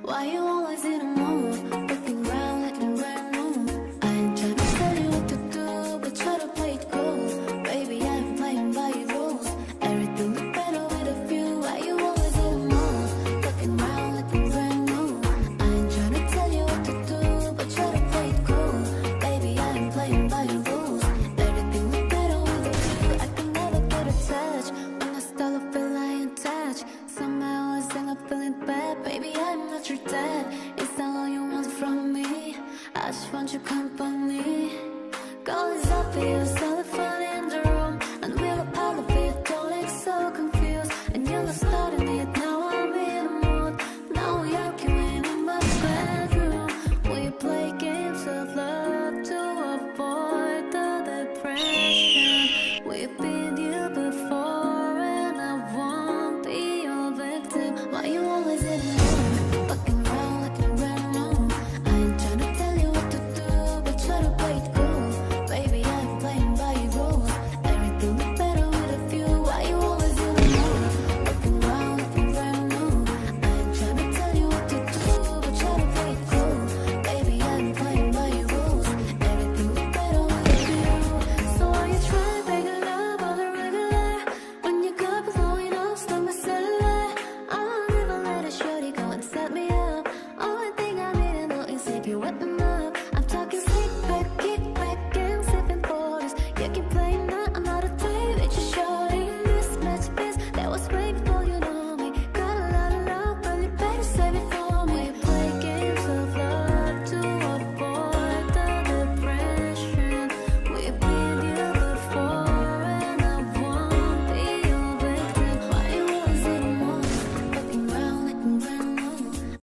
Why you always in a mood? Looking around like the rare moon. I ain't trying to tell you what to do, but try to play it cool. Baby, I'm playing by your rules. Everything look better with a view. Why you always in a mood? Looking around like the rare moon. I ain't trying to tell you what to do, but try to play it cool. Baby, I'm playing by your rules. Everything look better with a view. I can never get attached. When I start to feel I ain't touched. Somehow I end up feeling bad. Baby, I'm not your dad. Is that all you want from me? I just want your company.